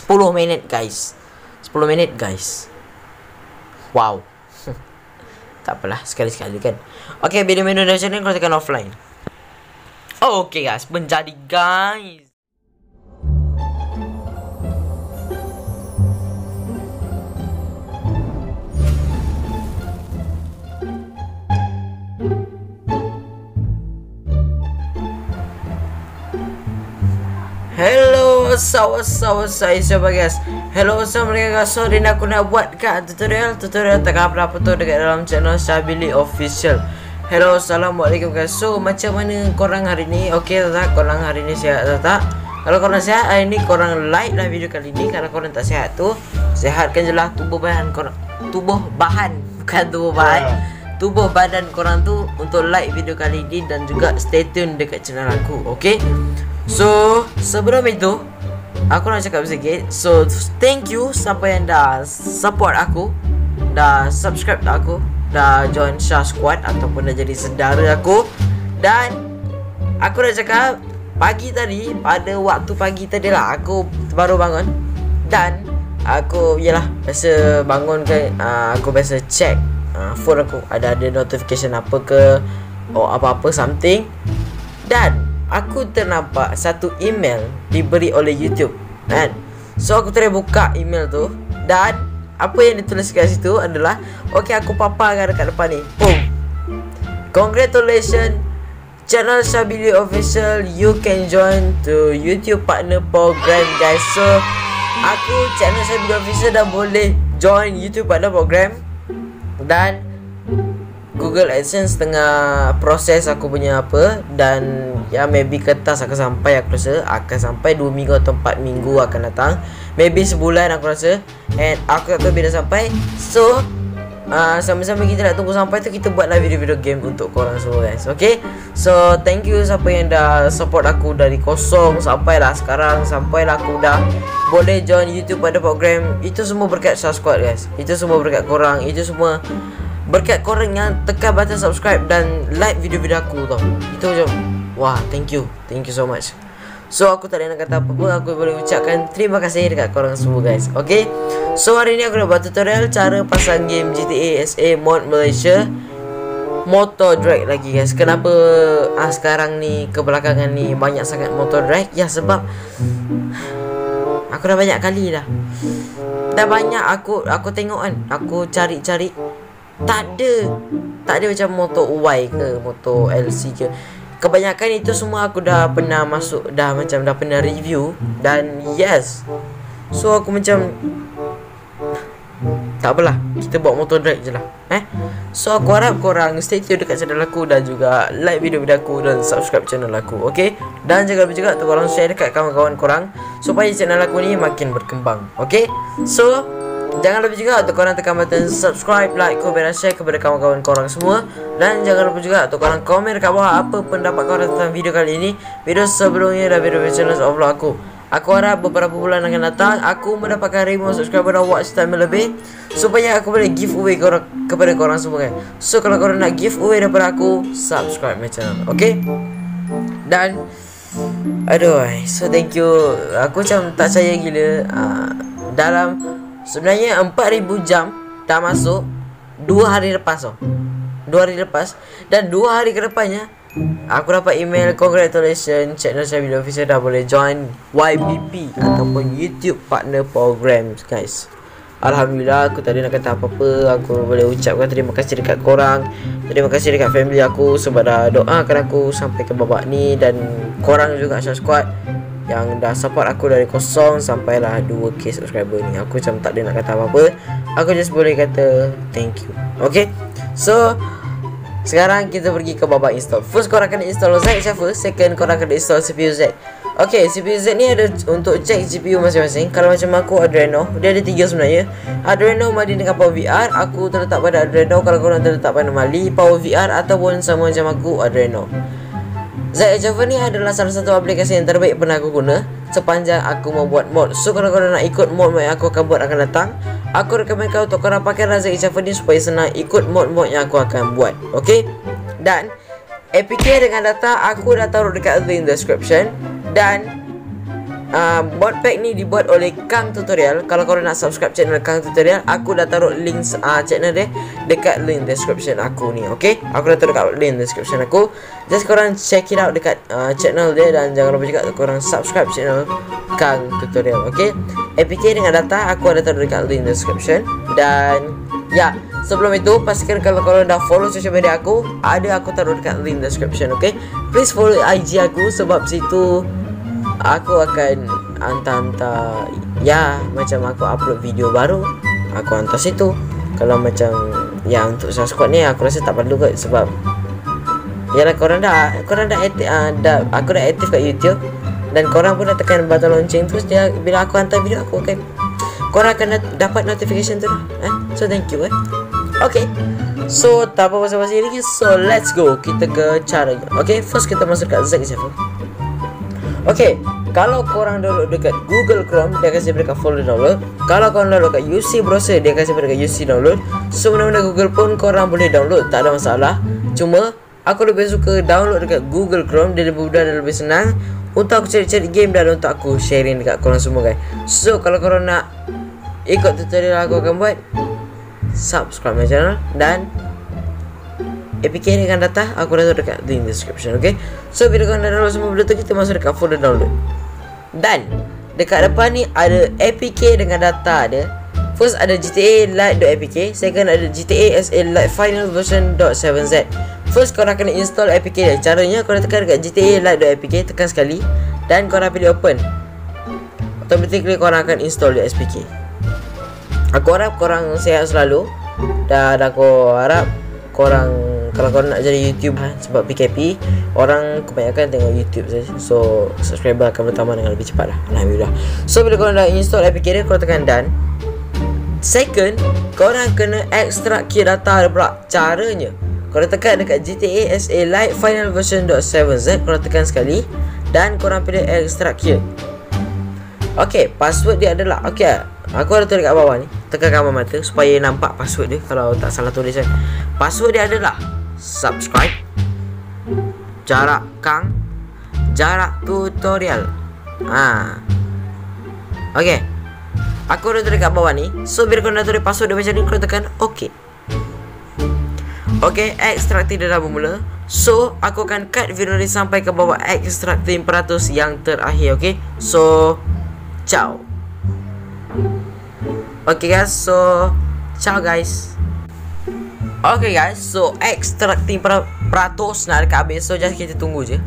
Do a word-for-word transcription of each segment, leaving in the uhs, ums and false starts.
sepuluh minit guys. sepuluh minit guys. Wow. Tak apalah, sekali-sekali kan. Okay, bila menu dah macam ni, kau tekan offline. Oh, okay guys, menjadi guys. Hello, sawa sawa saya siapa guys. Hello, assalamualaikum guys. So, hari ni aku nak buat kat tutorial Tutorial tak apa-apa tu dekat dalam channel Syabili Official. Hello, assalamualaikum guys. So, macam mana korang hari ni? Okay tak? Korang hari ni sihat tak tak? Kalau korang sihat, hari ni korang like lah video kali ni. Kalau korang tak sihat tu, sihatkan je lah tubuh bahan korang. Tubuh bahan, bukan tubuh bahan, tubuh badan korang tu untuk like video kali ni. Dan juga stay tune dekat channel aku. Okay. So, sebelum itu aku nak cakap sikit. So, thank you siapa yang dah support aku, dah subscribe aku, dah join Shah Squad ataupun dah jadi saudara aku. Dan aku nak cakap, pagi tadi, pada waktu pagi tadi lah, aku baru bangun. Dan aku, yalah, biasa bangun kan, uh, aku biasa check uh, phone aku, ada ada notification apa ke, oh apa-apa something. Dan aku ternampak satu email diberi oleh YouTube kan. So aku terus buka email tu. Dan apa yang ditulis kat situ adalah, okay, aku paparkan dekat depan ni. Boom. Congratulations channel Syabili Official, you can join to YouTube Partner Program guys. So aku channel Syabili Official dah boleh join YouTube Partner Program. Dan Google AdSense tengah proses aku punya apa. Dan ya maybe kertas akan sampai, aku rasa akan sampai dua minggu atau empat minggu akan datang. Maybe sebulan aku rasa. And aku tak tahu bila sampai. So uh, sama-sama kita nak tunggu sampai tu, kita buatlah video-video game untuk korang semua guys. Okay. So thank you siapa yang dah support aku dari kosong sampailah sekarang. Sampailah aku dah boleh join YouTube pada program. Itu semua berkat Shah Squad guys. Itu semua berkat korang. Itu semua berkat korang yang tekan button subscribe dan like video-video aku tau. Itu macam, wah, thank you. Thank you so much. So aku tak ada nak kata apa-apa. Aku boleh ucapkan terima kasih dekat korang semua guys. Okay. So hari ni aku nak buat tutorial cara pasang game G T A S A Mod Malaysia Motor Drag lagi guys. Kenapa ah, sekarang ni kebelakangan ni banyak sangat motor drag? Ya sebab aku dah banyak kali dah. Dah banyak aku aku tengok kan. Aku cari-cari, tak ada Tak ada macam motor Y ke, motor L C ke. Kebanyakan itu semua aku dah pernah masuk, dah macam dah pernah review. Dan yes, so aku macam, tak apalah, kita buat motor drag je lah eh? So aku harap korang stay tune dekat channel aku. Dan juga like video-video aku dan subscribe channel aku. Okay. Dan jangan lupa juga untuk korang share dekat kawan-kawan korang, supaya channel aku ni makin berkembang. Okay. So jangan lupa juga untuk korang tekan button subscribe, like, komen dan share kepada kawan-kawan korang semua. Dan jangan lupa juga untuk korang komen dekat bawah apa pendapat korang tentang video kali ini, video sebelumnya dan video channel of vlog aku. Aku harap beberapa bulan akan datang aku mendapatkan ribu subscriber dan watch time lebih, supaya aku boleh giveaway korang, kepada korang semua kan. So kalau korang nak giveaway daripada aku, subscribe my channel. Okay. Dan aduh, so thank you. Aku macam tak percaya gila, uh, dalam sebenarnya empat ribu jam dah masuk dua hari lepas tau. dua hari lepas. Dan dua hari ke depannya aku dapat email, congratulations channel Syabili Official dah boleh join Y P P ataupun YouTube Partner Program guys. Alhamdulillah, aku tak ada nak kata apa-apa. Aku boleh ucapkan terima kasih dekat korang. Terima kasih dekat family aku sebab dah doakan aku sampai ke babak ni. Dan korang juga Shah Squad yang dah support aku dari kosong sampailah dua K subscriber ni. Aku macam tak ada nak kata apa-apa. Aku just boleh kata thank you. Okay. So sekarang kita pergi ke babak install. First korang kena install Z Shuffle. Second korang kena install C P U Z. Okay, C P U Z ni ada untuk cek G P U masing-masing. Kalau macam aku Adreno, dia ada tiga sebenarnya. Adreno Mali dengan Power V R. Aku terletak pada Adreno. Kalau korang terletak pada Mali, Power V R ataupun sama macam aku Adreno. Z Shuffle ni adalah salah satu aplikasi yang terbaik pernah aku guna sepanjang aku membuat mod. So kalau korang nak ikut mod yang aku akan buat akan datang, aku rekomenkan untuk korang pakai Z Shuffle ni supaya senang ikut mod-mod yang aku akan buat. Okay. Dan A P K dengan data aku dah taruh dekat link description. Dan uh, bot pack ni dibuat oleh Kang Tutorial. Kalau korang nak subscribe channel Kang Tutorial, aku dah taruh link uh, channel dia dekat link description aku ni. Okay, aku dah taruh dekat link description aku. Just korang check it out dekat uh, channel dia. Dan jangan lupa juga korang subscribe channel Kang Tutorial. Okay, A P K dengan data aku ada taruh dekat link description. Dan ya, sebelum itu pastikan kalau korang dah follow social media aku, ada aku taruh dekat link description. Okay, please follow I G aku, sebab situ aku akan hantar-hantar, ya, macam aku upload video baru, aku hantar situ. Kalau macam ya untuk subscribe ni aku rasa tak perlu kot, sebab yalah korang dah korang dah aktif, uh, dah aku dah aktif kat YouTube. Dan korang pun dah tekan button lonceng, terus dia bila aku hantar video aku akan, korang akan dapat notification tu lah, eh? So thank you, eh? Okay, so tak apa basa-basi lagi, so let's go kita ke cara. Okay, first kita masuk kat Zack Zephyr. Okay, kalau korang download dekat Google Chrome, dia kasi dekat folder download. Kalau korang download kat U C browser, dia kasi dekat U C download. So benda-benda Google pun korang boleh download, tak ada masalah. Cuma aku lebih suka download dekat Google Chrome, dia lebih mudah dan lebih senang untuk aku cari-cari game dan untuk aku sharing dekat korang semua, guys. So kalau korang nak ikut tutorial aku akan buat, subscribe my channel. Dan A P K dengan data aku dah taruh dekat link description. Okay, so bila korang dah download semua benda tu, kita masuk dekat folder download. Dan dekat depan ni ada A P K dengan data dia. First ada G T A Lite.apk, second ada G T A S A Lite Final Version .seven Z. First korang kena install A P K dia. Caranya korang tekan dekat G T A Lite.apk, tekan sekali dan korang pilih open. Automatically korang akan install di S P K. Aku harap korang sihat selalu. Dan aku harap korang, kalau korang nak jadi YouTube, ha, sebab P K P orang kebanyakan tengok YouTube saja. So subscriber akan bertambah dengan lebih cepat lah, alhamdulillah. So bila korang dah install A P K dia, korang tekan done. Second, korang kena extract key data dia pula. Caranya, korang tekan dekat G T A S A Lite Final Version .seven Z, korang tekan sekali dan korang pilih extract key. Okay, password dia adalah, okay, aku ada tulis kat bawah ni, tekan gambar mata supaya nampak password dia kalau tak salah tulisan. Password dia adalah subscribe jarak Kang jarak tutorial. Ah, okay, aku dah tulis kat bawah ni. So bila korang dah tulis password dia macam ni, korang tekan OK. Okay, extracting dia dah bermula. So aku akan cut video ni sampai ke bawah extracting peratus yang terakhir. Okay, so ciao. Okay guys, so ciao guys. Okay guys, so extracting per peratus nak dekat habis. So just kita tunggu je.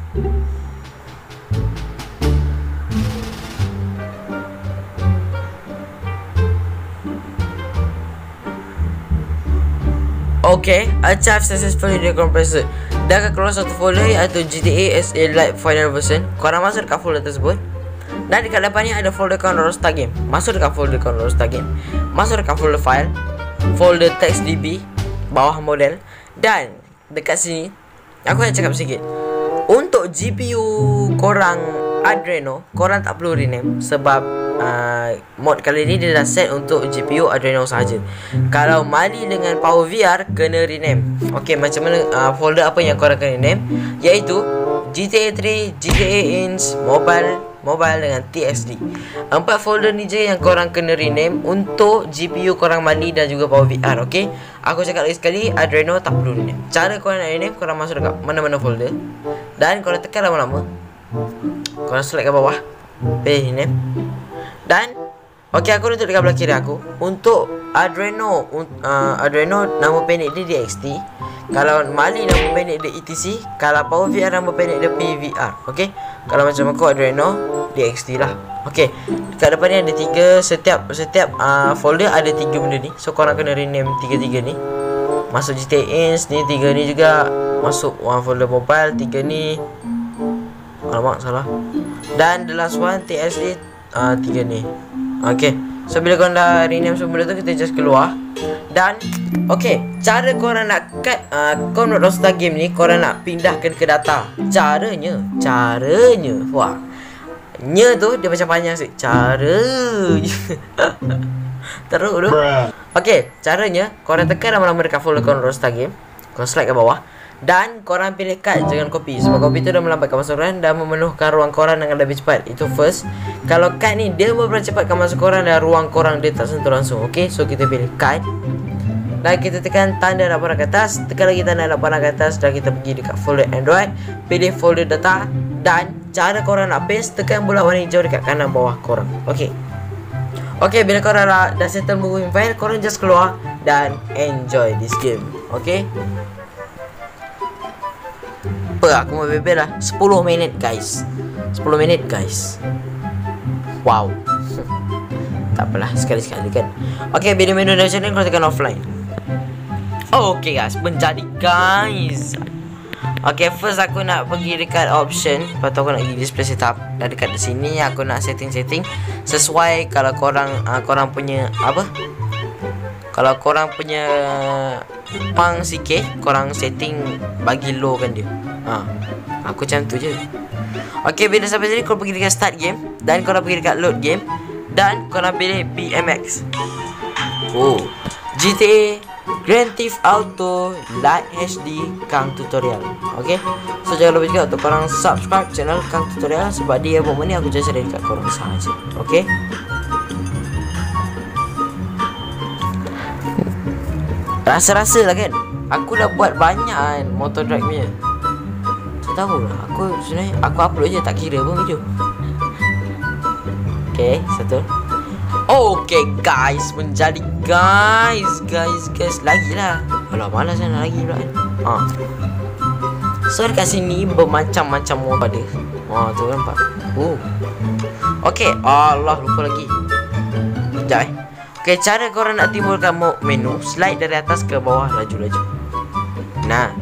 Okay, achieve successfully the compressor. Dah akan keluar satu folder iaitu G T A S A Lite Final Version. Korang masuk dekat folder tersebut. Dan dekat depan ni ada folder Counter Star Game. Masuk dekat folder Counter Star Game. Masuk dekat folder file, folder TextDB, bawah model. Dan dekat sini aku nak cakap sikit. Untuk G P U korang Adreno, korang tak perlu rename. Sebab uh, mod kali ni dia dah set untuk G P U Adreno sahaja. Kalau Mali dengan Power V R, kena rename. Okay, macam mana uh, folder apa yang korang kena rename, iaitu G T A three, G T A Inch, Mobile Mobile dengan T X D. Empat folder ni je yang korang kena rename untuk G P U korang Mali dan juga Power V R. Okay, aku cakap lagi sekali, Adreno tak perlu rename. Cara korang nak rename, korang masuk dekat mana-mana folder dan korang tekan lama-lama, korang select kat bawah, pilih rename. Dan okay, aku tutup dekat belah kiri aku. Untuk Adreno, uh, Adreno nama pendek dia D X T. Kalau Mali nama pendek dia E T C. Kalau Power V R nama pendek dia P V R. Okay, kalau macam aku Adreno D X T lah. Okay, dekat depan ni ada tiga. Setiap setiap uh, folder ada tiga benda ni. So korang kena rename tiga-tiga ni. Masuk G T A Inch ni, tiga ni juga. Masuk one folder mobile, tiga ni. Alamak, salah. Dan the last one T S D, uh, tiga ni. Okay, so bila korang dah rename semua benda tu, kita just keluar. Dan okay, cara korang nak cut uh, Counter Star Game ni, korang nak pindahkan ke data. Caranya Caranya Wah, nya tu dia macam panjang sikit. Cara teruk tu. Okay, caranya korang tekan lama-lama dekat folder Counter Star Game, korang slide ke bawah. Dan korang pilih cut, jangan copy. Sebab copy tu dah melambatkan masa korang dan memenuhkan ruang korang dengan lebih cepat. Itu first. Kalau cut ni dia mempercepatkan masa korang dan ruang korang dia tak sentuh langsung. Okay, so kita pilih cut. Dan kita tekan tanda nak panah ke atas. Tekan lagi tanda nak panah ke atas. Dan kita pergi dekat folder Android. Pilih folder data. Dan cara korang nak paste, tekan bola warna hijau dekat kanan bawah korang. Okay. Okay, bila korang dah, dah settle moving file, korang just keluar dan enjoy this game. Okay. Apa aku mau bebel lah. Sepuluh minit guys. Sepuluh minit guys. Wow. Tak apalah, sekali-sekali kan. Okay, bila menu dah macam ni, korang tekan offline. Okay guys, menjadi guys. Okay, first aku nak pergi dekat option. Lepas tu aku nak pergi display setup. Dah dekat di sini aku nak setting-setting sesuai kalau korang uh, korang punya apa? Kalau korang punya pang sikit, korang setting bagi low kan dia. Ha. Aku macam tu je. Okay, bila sampai sini korang pergi dekat start game. Dan korang pergi dekat load game. Dan korang pilih B M X. Oh, G T A Grand Theft Auto Lite H D Kang Tutorial. Okay, so jangan lupa juga untuk korang subscribe channel Kang Tutorial. Sebab dia buat ni aku just share dekat korang sahaja. Okay. Rasa-rasa lah kan, aku dah buat banyak kan motor drag punya. Tak tahu lah, aku sebenarnya aku upload je tak kira pun video. Okay, satu. Okay guys, menjadi guys, guys, guys lagi lah. Alah, malas kan lagi pula kan. Ha. So dekat sini bermacam-macam motor ada. Ha, tu nampak. Oh. Okay, Allah lupa lagi. Sekejap eh. Okay, cara korang nak timbulkan menu, slide dari atas ke bawah, laju-laju. Nah.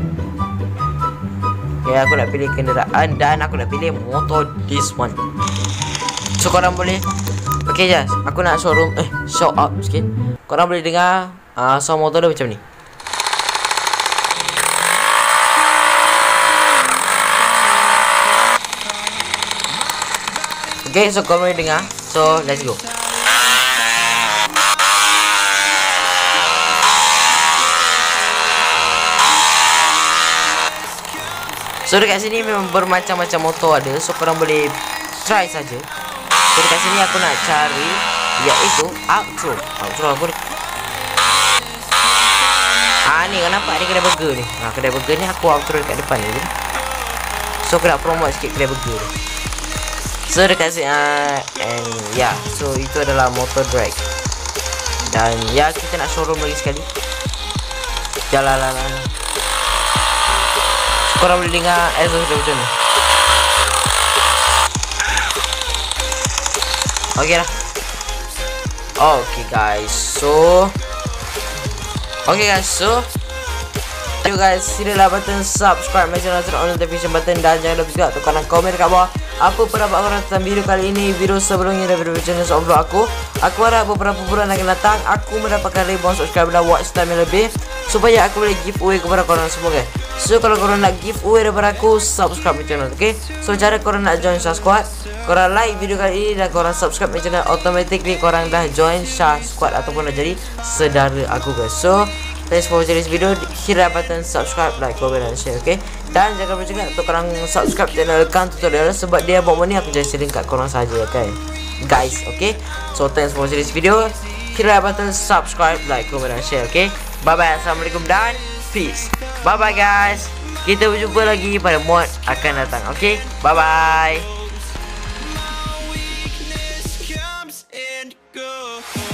Okay, aku nak pilih kenderaan dan aku nak pilih motor this one. So korang boleh. Okay je, aku nak showroom Eh, show up sikit. Korang boleh dengar uh, sound motor dia macam ni. Okay, so korang boleh dengar. So, let's go. So dekat sini memang bermacam-macam motor ada. So korang boleh try saja. So dekat sini aku nak cari iaitu outro. Outro aku. Ah ni kan nampak ni kedai burger ni. Ha, kedai burger ni aku outro dekat depan ni. So aku nak promote sikit kedai burger ni. So dekat sini uh, and ya, yeah. So itu adalah motor drag. Dan ya, kita nak showroom lagi sekali. Jalan-jalan. Korang boleh dengar exhaust dia macam ni. Okay lah. Okay guys, so Okay guys, so thank you guys. Sila button subscribe my channel, turn on notification button. Dan jangan lupa juga untuk korang komen dekat bawah apa pendapat korang tentang video kali ini, video sebelumnya dan video channel upload aku. Aku harap beberapa bulan akan datang aku mendapatkan ribuan subscriber dan watch time yang lebih, supaya aku boleh giveaway kepada korang semua guys. So kalau korang nak giveaway daripada aku, subscribe my channel, okay? So cara korang nak join Shah Squad, korang like video kali ini dan korang subscribe my channel, automatically korang dah join Shah Squad ataupun dah jadi saudara aku guys. So thanks for watching this video. Hit that button subscribe, like, comment dan share, okay? Dan jangan lupa juga untuk korang subscribe channel Kang Tutorial. Sebab dia buat ni aku just sharing kat korang saja, okay? Guys, okay? So thanks for watching this video. Hit that button subscribe, like, comment dan share, okay? Bye bye, assalamualaikum dan peace. Bye bye guys. Kita berjumpa lagi pada mod akan datang. Okay, bye bye.